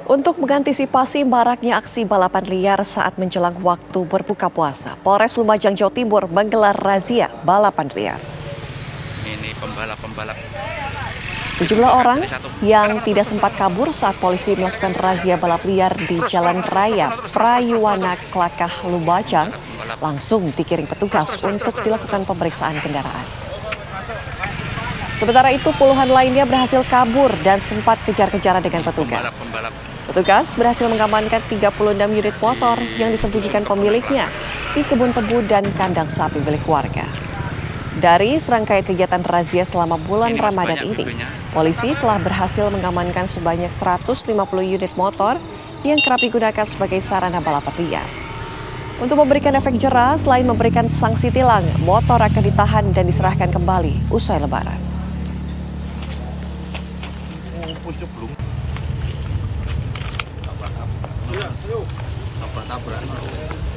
Untuk mengantisipasi maraknya aksi balapan liar saat menjelang waktu berbuka puasa, Polres Lumajang, Jawa Timur menggelar razia balapan liar. Ini pembalap-pembalap. Sejumlah orang yang tidak sempat kabur saat polisi melakukan razia balap liar di Jalan Raya Prayuwana Klakah, Lumajang langsung dikirim petugas untuk dilakukan pemeriksaan kendaraan. Sementara itu puluhan lainnya berhasil kabur dan sempat kejar-kejaran dengan petugas. Petugas berhasil mengamankan 36 unit motor yang disembunyikan pemiliknya di kebun tebu dan kandang sapi milik warga. Dari serangkaian kegiatan razia selama bulan Ramadan ini, polisi telah berhasil mengamankan sebanyak 150 unit motor yang kerap digunakan sebagai sarana balapan liar. Untuk memberikan efek jera, selain memberikan sanksi tilang, motor akan ditahan dan diserahkan kembali usai Lebaran. Tabrak.